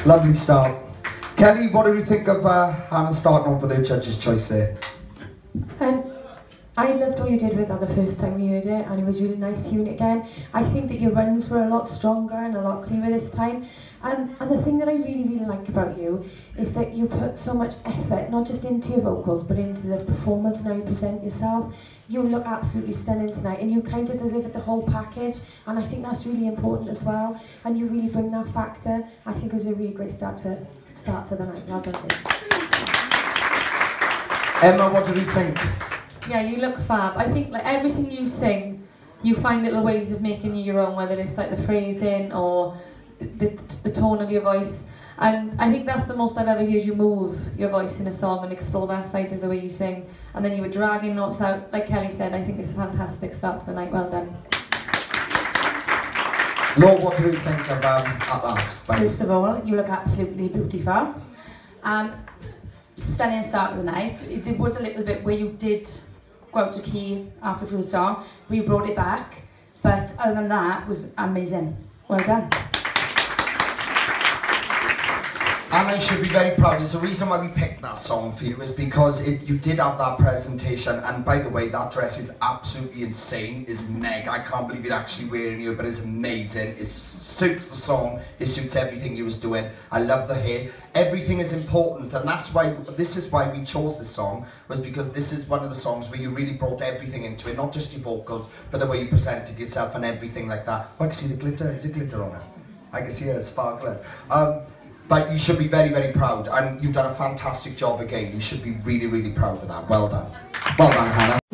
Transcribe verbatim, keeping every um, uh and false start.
Lovely start. Kelly, what do you think of uh, Hannah starting on for the judge's choice there? Um, I loved what you did with that the first time we heard it, and it was really nice hearing it again. I think that your runs were a lot stronger and a lot clearer this time. Um, and the thing that I really, really like about you is that you put so much effort, not just into your vocals, but into the performance and how you present yourself. You look absolutely stunning tonight, and you kind of delivered the whole package, and I think that's really important as well. And you really bring that factor. I think it was a really great start to start to the night. Well done. Emma, what do you think? Yeah, you look fab. I think like everything you sing, you find little ways of making it your own, whether it's like the phrasing or the, the, the tone of your voice. And I think that's the most I've ever heard you move your voice in a song and explore that side of the way you sing. And then you were dragging notes out, like Kelly said. I think it's a fantastic start to the night. Well done. Laura, what do you think of um, At Last? Bye. First of all, you look absolutely beautiful. Um, stunning start of the night. It, it was a little bit where you did go out of key halfway through the song, but you brought it back. But other than that, it was amazing. Well done. And I should be very proud. It's the reason why we picked that song for you is because it, you did have that presentation. And by the way, that dress is absolutely insane. It's meg. I can't believe you're actually wearing it, but it's amazing. It suits the song. It suits everything you was doing. I love the hair. Everything is important, and that's why. This is why we chose this song, was because this is one of the songs where you really brought everything into it, not just your vocals, but the way you presented yourself and everything like that. Oh, I can see the glitter. Is it glitter on it? I can see it sparkling. Um, But you should be very, very proud, and you've done a fantastic job again. You should be really, really proud of that. Well done. Well done, Hannah.